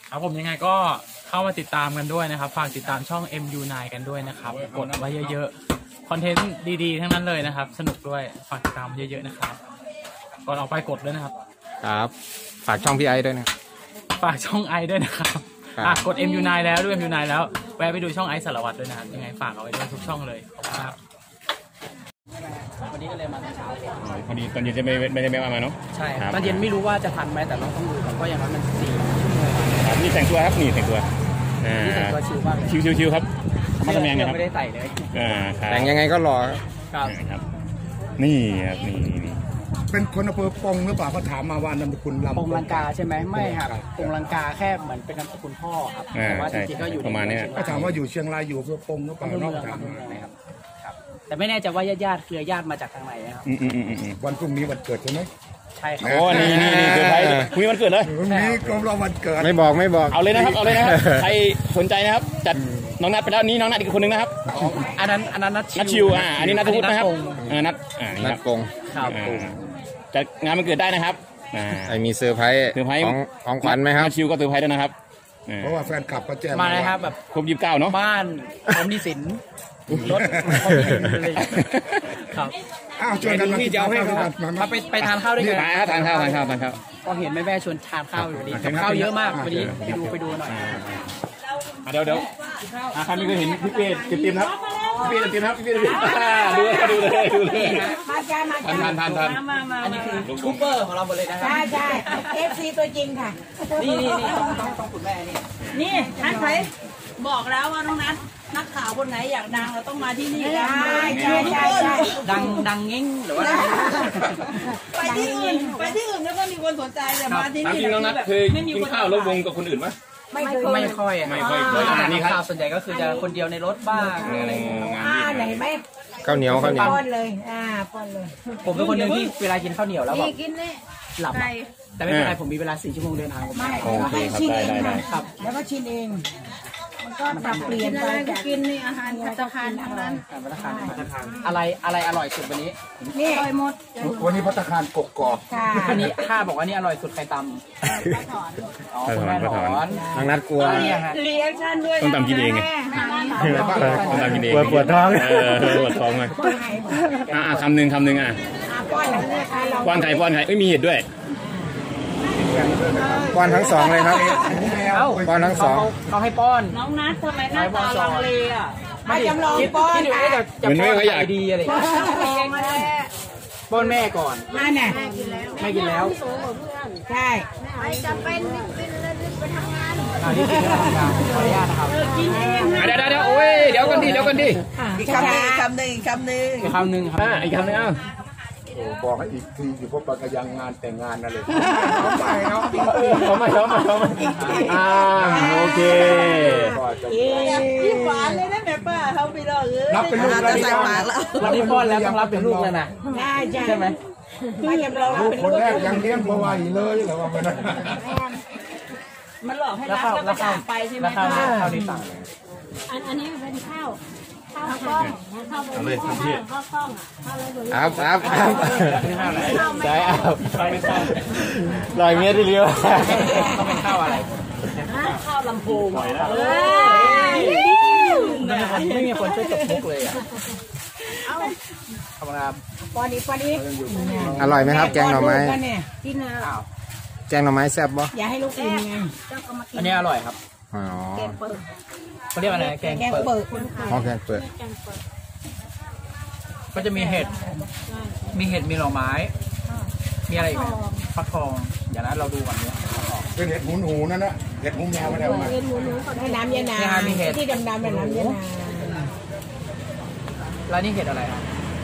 ครับผมยังไงก็เข้ามาติดตามกันด้วยนะครับฝากติดตามช่อง MU9 กันด้วยนะครับกดไว้เยอะๆคอนเทนต์ดีๆทั้งนั้นเลยนะครับสนุกด้วยฝากติดตามเยอะๆนะครับก่อนออกไปกดด้วยนะครับครับฝากช่องพี่ไอด้วยนะฝากช่องไอด้วยนะครับกด MU9 แล้วด้วย MU9 แล้วแวะไปดูช่องไอสารวัตรด้วยนะครับยังไงฝากเอาไว้ด้วยทุกช่องเลยขอบคุณครับวันนี้ก็เลยมาเช้าพอดีตอนเย็นจะไม่ได้มาเนาะใช่ตอนเย็นไม่รู้ว่าจะทันไหมแต่เราต้องดูก่อนเพราะอย่างนั้นมัน4 ชั่วโมงนี่แต่งตัวครับนี่แต่งตัวนี่แต่งตัวชิลมากชิวครับมาทำงานกันครับไม่ได้ใส่เลยแต่งยังไงก็รอครับนี่ครับนี่เป็นคนอำเภอปงหรือเปล่าเขาถามมาว่านามสกุลปงลังกาใช่ไหมไม่ครับปงลังกาแค่เหมือนเป็นนามสกุลพ่อครับแต่ว่าจริงๆก็อยู่ประมาณนี้ก็ถามว่าอยู่เชียงรายอยู่อำเภอปงหรือเปล่านอกจากครับแต่ไม่แน่ใจว่าญาติเครือญาติมาจากทางไหนนะครับวันพรุ่งนี้วันเกิดใช่ไหมใช่ครับโอ้นี่เกิดใครคุยวันเกิดเลยพรุ่งนี้ก็รอวันเกิดไม่บอกเอาเลยนะครับใครสนใจนะครับจัดน้องนัดไปแล้วนี่น้องนัดอีกคนนึงนะครับอันนั้นนัดชิวอันนี้นัดทุกนะครับนัดกงจัดงานมันเกิดได้นะครับมีเซอร์ไพรส์ของขวัญไหมครับชิวก็เซอร์ไพรส์ด้วยนะครับเพราะว่าแฟนคลับก็แจ้งมาเลยครับแบบครบ29เนาะบ้านผมมีสินรถครับชวนกันมาที่จะให้มาไปทานข้าวด้วยกันทานข้าวก็เห็นแม่ชวนทานข้าวอยู่ดีกับข้าวเยอะมากวันนี้ไปดูหน่อยเดี๋ยวใครไม่เคยเห็นพี่เป้เต็มครับพี่เป้เต็มครับพี่เป้ดูเลยทานอันนี้คือทูบเบอร์ของเราหมดเลยนะครับใช่ FC ตัวจริงค่ะนี่ต้องคุณแม่นี่นัดใครบอกแล้วว่าน้องนัทนักข่าวคนไหนอยากดังเราต้องมาที่นี่ใช่ดังเง้งหรือว่าไปที่อื่นแล้วก็มีคนสนใจแต่มาที่นี่น้องนัทเคยกินข้าวร่วมวงกับคนอื่นไหมไม่ค่อยนี่ครับส่วนใหญ่ก็คือจะคนเดียวในรถบ้างอะไรไหนไหมข้าวเหนียวป้อนเลยป้อนเลยผมเป็นคนหนึ่งที่เวลากินข้าวเหนียวแล้วแบบหลับแต่ไม่เป็นไรผมมีเวลา4 ชั่วโมงเดินทางไม่ให้ชิมเองครับแล้วก็ชิมเองมันก็ปรับเปลี่ยนไปกินนี่อาหารภัตตาคารทั้งนั้นอะไรอร่อยสุดวันนี้นี่อร่อยหมดวันนี้ภัตตาคารกกอกวันนี้ข้าบอกว่านี่อร่อยสุดใครตำคุณแม่ถอนน้องนัดกลัวรีแอคชั่นด้วยต้องตำกินเองไงต้องตำกินเองปวดท้องเลยคำหนึ่งป้อนไข่มีเห็ดด้วยป้อนทั้งสองเลยครับป้อนทั้งสองเขาให้ป้อนน้องนัททำไมหน้าตาลังเลอ่ะไม่จำลองป้อนเหมือนไม่อยากดีอะไรป้อนแม่ก่อนไม่กินแล้วใช่ไม่จำเป็นกินเลยไปทำงานนี่กินแล้วทำงานขออนุญาตนะครับกินเองเดี๋ยวโอ้ยเดี๋ยวกันดิอีกคำหนึ่งครับอีกคำหนึ่งบอกให้อีกทีอยู่พบปะยังงานแต่งงานนั่นเลยเขาไม่โอเคยิ้มหวานเลยนะแม่ป้าเขาไปรอรับเป็นลูกแล้วใส่ปากแล้ววันนี้ป้อนแล้วต้องรับเป็นลูกแล้วนะใช่ไหมไม่จำลองลูกคนแรกยังเลี้ยงเพราะว่าเลยหรือว่ามันหลอกให้รักแล้วก็จากไปใช่ไหมข้าวนี่ต่างอันนี้เป็นข้าวกล้องข้าวเลยข้าวกล้องอัพใช่ลอยเมียทีเดียวต้องเป็นข้าวอะไรข้าวลำโพงไม่มีคนช่วยตบมุกเลยอ่ะขอบคุณครับปอนี้อร่อยไหมครับแกงหน่อไม้กินนะแกงหน่อไม้แซ่บบ่อย่าให้ลูกกินไงอันนี้อร่อยครับแกงเปิดเขาเรียกอะไรแกงเปิดแกงเปิดก็จะมีเห็ดมีหน่อไม้มีอะไรฟักทองอย่างนั้นเราดูก่อนเนี่ยเป็นเห็ดหูนั่นนะเห็ดหูแมวมาแล้วมาให้น้ำยานาที่ดำๆเป็นน้ำยานาแล้วนี่เห็ดอะไรครับ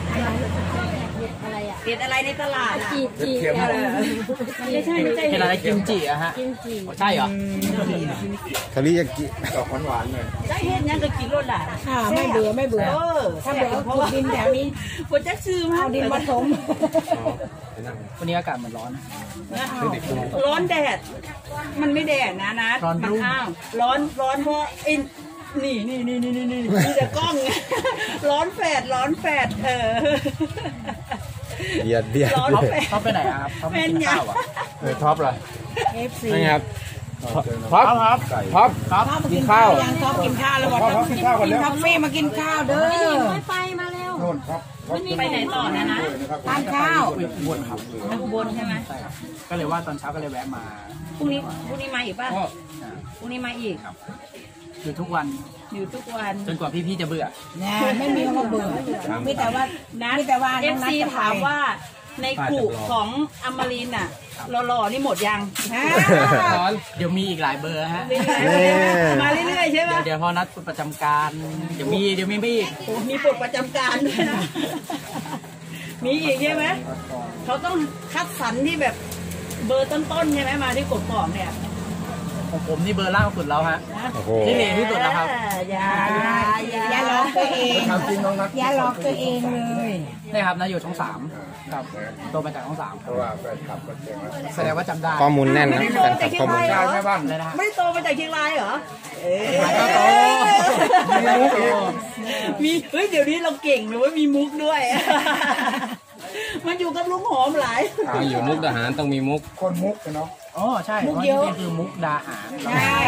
เห็ดอะไรในตลาดจีไม่ใช่เห็ดอะไรกิมจิอะฮะใช่เหรอทะเลยากิดอกหวานเลยได้เห็ดยังก็กินรสหลานไม่เบื่อถ้าเบื่อเพราะว่าดินแถวนี้ฝนจะซื้อมาดินผสมวันนี้อากาศมันร้อนร้อนแดดมันไม่แดดนะมันอ้าวร้อนเพราะนี่แต่กล้องร้อนแฝดเบียดท็อปไปไหนครับท็อปเป็นข้าวอ่ะท็อปเหรอ FC นี่ครับท็อปท็อปกินข้าวยังชอบกินข้าวแล้วบอกต้องกินกาแฟมากินข้าวเด้อไม่ไปมาเร็วโน่นครับไปไหนต่อนะทานข้าวบนใช่ไหมก็เลยว่าตอนเช้าก็เลยแวะมาพรุ่งนี้มาอีกป่ะพรุ่งนี้มาอีกอยู่ทุกวันอยู่ทุกวันจนกว่าพี่ๆจะเบื่อไม่มีคำว่าเบื่อมีแต่ว่านะมีแต่ว่าเอฟซีถามว่าในกลุ่มของอมรินทร์อ่ะหล่อๆนี่หมดยังเดี๋ยวมีอีกหลายเบอร์ฮะมาเรื่อยๆใช่ไหมเดี๋ยวพอนัดประจำการเดี๋ยวมีไม่อีกโอ้มีปลดประจำการด้วยนะ มีอีกใช่ไหมเขาต้องคัดสรรที่แบบเบอร์ต้นๆใช่ไหมมาที่กดกล่องเนี่ยของผมนี่เบอร์ล่างสุดแล้วฮะโอ้โหที่เหลือที่สุดแล้วครับอย่าหลอกตัวเองอย่าหลอกตัวเองเลยนี่ครับนะอยู่ช่อง 3ครับโตมาจากช่องเพราะว่าแฟนคลับก็เจ๋งแล้ว 3แสดงว่าจำได้ข้อมูลแน่นนะแฟนคลับข้อมูลใช่แม่บ้านเลยนะฮะไม่ได้โตมาจากเชียงรายเหรอโตมีเฮ้ยเดี๋ยวนี้เราเก่งเลยว่ามีมุกด้วย มันอยู่กับลุงหอมหลายอยู่มุกดาหารต้องมีมุกคนมุกเนาะอ๋อใช่เพราะจริงๆคือมุกดาหารใช่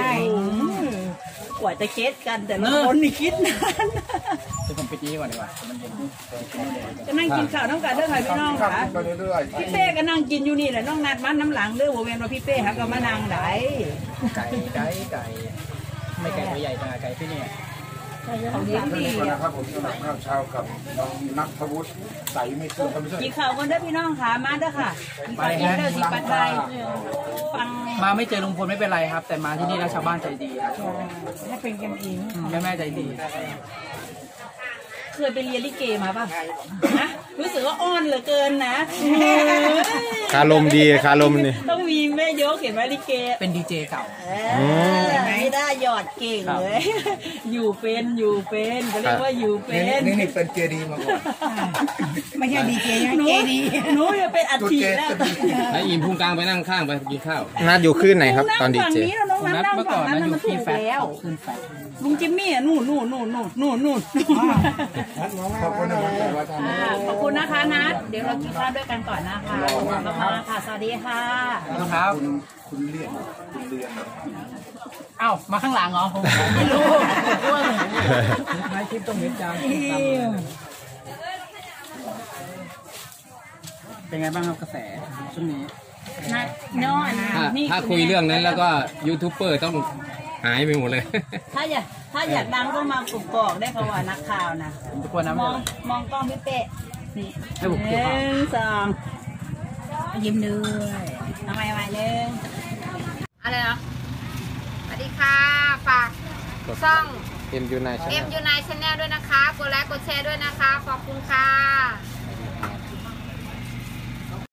กว่าจะเก็ตกันแต่ละคนนี่คิดนานเดี๋ยวผมไปจี้ก่อนดีกว่ามันเย็นก็นั่งกินข้าวน้องกันเด้อค่ะพี่น้องขับค่ะไปเรื่อยพี่เป้ก็นั่งกินอยู่นี่แหละน้องนัดมันน้ำหลังเด้อโวเวนว่าพี่เป้ครับก็มานั่งไหนไก่ไม่ไก่ตัวใหญ่จังไก่พี่เนี่ยเขาเลี้ยงๆดีนี่ก่อนนะครับผมสำหรับข้าวเช้ากับน้องนัทวุฒิใสไม่เชื่อไม่ใช่กินข้าวกันเด้อพี่น้องค่ะมาเด้อค่ะกินข้าวกินเด้อสิปัดไทยฟังมาไม่เจอลุงพลไม่เป็นไรครับ แต่มาที่นี่แล้วชาวบ้านใจดีครับให้เป็นกันเองแม่ใจดีเคยไปเรียนลิเกมาป่ะนะรู้สึกว่าอ้อนเหลือเกินนะคารมดีคารมนี่ต้องมีแม่ยกเห็นไหมลิเกเป็นดีเจเก่าไม่ได้หยอดเก่งเลย อยู่เป็นก็เรียกว่าอยู่เป็นนี่เป็นเจดีมาก่อนไม่ใช่ดีเจนะหนูเจดีหนูจะเป็นอัฐิแล้วไอ้อิมพุงกลางไปนั่งข้างไปกินข้าวนัดอยู่ขึ้นไหนครับตอนดีฝั่งเจนี้แล้วน้องนันัดทนั่งเมื่อก่ฝั่อง นนั้นนั้นอยู่มันถูที่กแฟลตแล้วขึ้นแฟลตลุงจิมมี่อ่ะนู่นขอบคุณนะครับขอบคุณนะคะนัทเดี๋ยวเรากินข้าวด้วยกันก่อนนะคะขอบคุณค่ะสวัสดีค่ะครับคุณเรียนเอ้ามาข้างหลังเหรอผมไม่รู้ไม่คลิปตรงนี้จังเป็นไงบ้างครับกระแสช่วงนี้นัทน้อยนี่ถ้าคุยเรื่องนั้นแล้วก็ยูทูบเบอร์ต้องหายไปหมดเลยถ้าอยากดังก็มากลุ่มกอกได้เขาว่านักข่าวนะทุกคนนะมองกล้องพี่เป๊ะนี่ให้ผมหเกี่ยวข้าวนึ่งสองยิ้มด้วยทำไมหนึ่งอะไรเหรอสวัสดีค่ะฝากช่องเอ็มยูไน M U9 Channel ด้วยนะคะ กดไลค์กดแชร์ด้วยนะคะ ขอบคุณค่ะ